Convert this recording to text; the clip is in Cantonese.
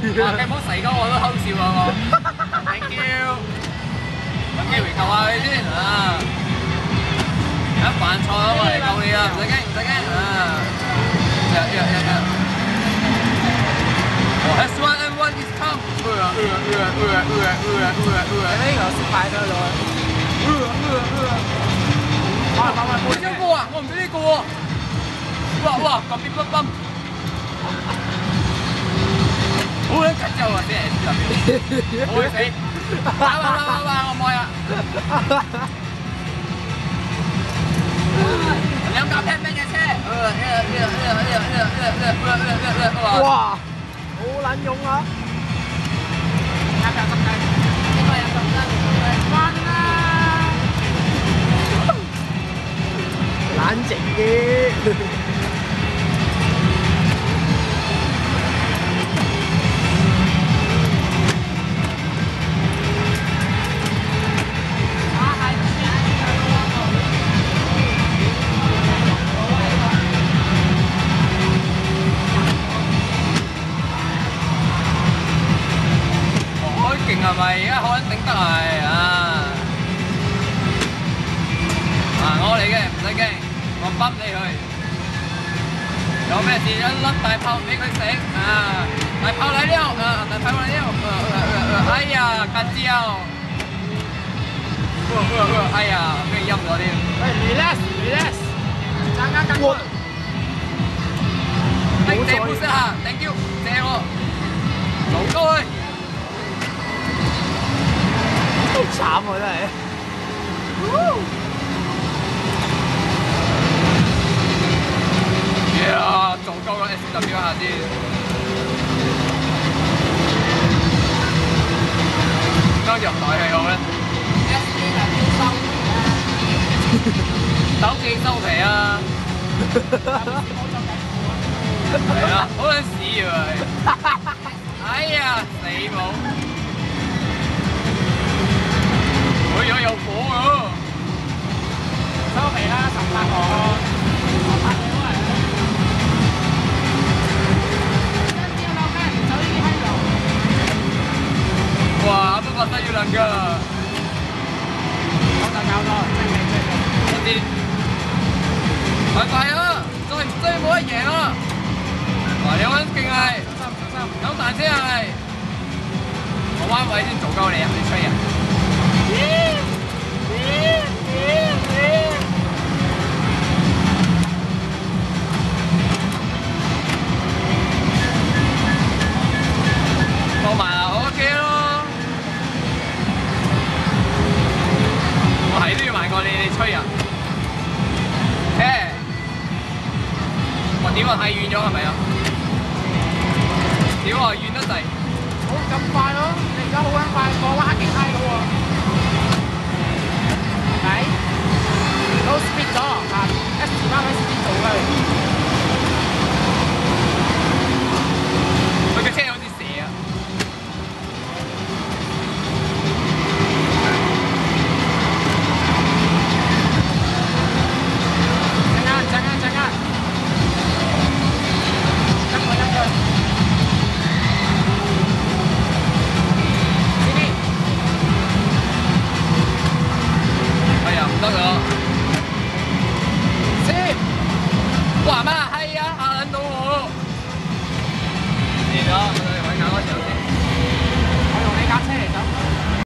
哇！計冇死鳩我都偷笑啊我。Thank you。揾機會救下佢先啊！一犯錯啦，我嚟救你啊！唔使驚，唔使驚啊！H1N1 is come。 呢個失敗咗咗。 冇張過啊！我唔俾呢個喎。哇！咁邊崩。好撚緊張啊！啲 S.P.W， 我會死。哇！我唔愛啊！兩架平平嘅車。 哇！好撚勇啊！ 兩架咁大，應該有咁多。翻啦！ 冷靜啲。 勁係咪？而家好撚頂得係啊！我嚟嘅，唔使驚，我泵你去。有咩事一粒大炮俾佢食啊！大炮嚟了啊！大炮嚟了！哎呀，近焦！哎呀，俾人陰咗添。 喂 ，relax，陣間我。 謝杯先嚇 ，thank you， 謝我。勞高佢。 好慘喎真係！ 呀，做夠個 S.W 下先。啱入袋係好咧。S.P.W 收皮啊！等你收皮啊！係啊，好撚屎啊！哎呀，死冇！有火喎！收皮啦，18個，18個嚟。哇！都覺得要兩個。我就搞咗，我知。快啊！再冇得贏啊！哇！你揾勁係，有彈車係。我彎位先做鳩你啊！你吹啊！放慢啊 ，OK 咯。我係都要慢過你吹啊。我點啊？太遠咗係咪啊？屌啊！遠得滯。 好咁快咯！你而家好撚快，個彎勁閪到喎。係，都 speed 咗嚇 ，S.P.W speed 做佢。 佢嘅車好似蛇啊！ 陣間，跟佢。 得咗，先，哇媽係啊，嚇撚到我，嚟咗。